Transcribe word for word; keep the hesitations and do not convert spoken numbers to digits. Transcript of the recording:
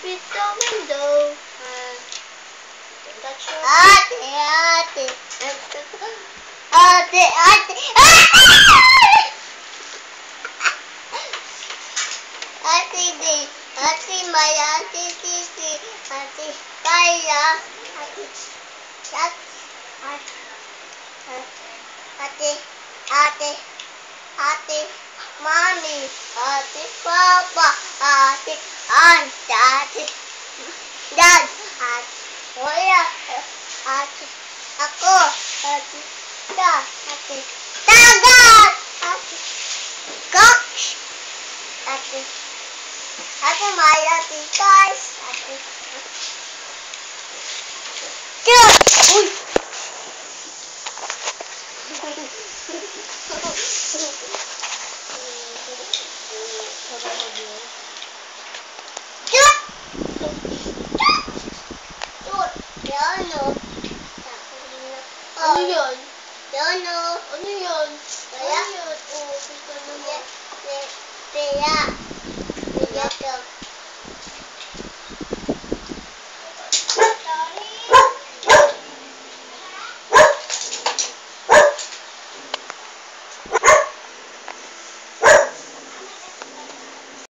Beat the window. Uh, touch your Ate, ate. Ate, ate. Ate, di. Ate, may ate, titi. Ate, kaya. Ate, ate. Ate, ate. Ate, mami. Ate, papa. Ate, aunt. Ate, dad. Ate, kuya. Ate, ako. Ate, da. Ate, dagat. Ate, coach. Ate, ate, may ate, guys. Ate, cute. Uy. Cute. Cute. Yan o. Ano yun? Yan o. Ano yun? Kaya? Ano yun? Oh, kita naman. Kaya.